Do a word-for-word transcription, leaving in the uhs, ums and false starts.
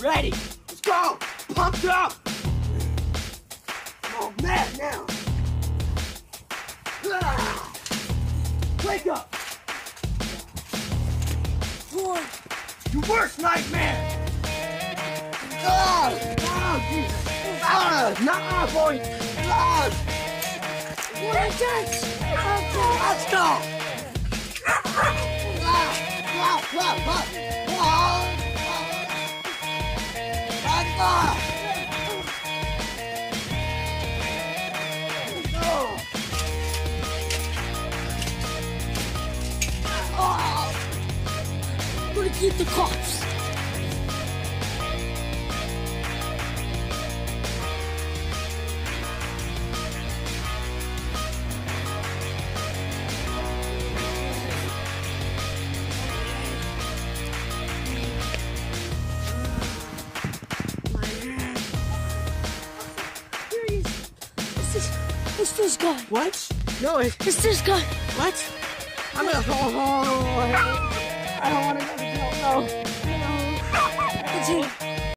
Ready? Let's go! Pumped up! I'm all mad now. Ah! Wake up! Boy. Your worst nightmare! Ah! Oh, Jesus! Ah! Nah, boy! Ah! Let's go! Ah! Ah! Ah! Ah! Ah! Ah! I'm gonna keep the cops. Here he is. It's this, it's this guy. What? No, it, It's this guy. what? I'm gonna. Oh, oh, oh, I don't want to go to jail. No. No. It's him.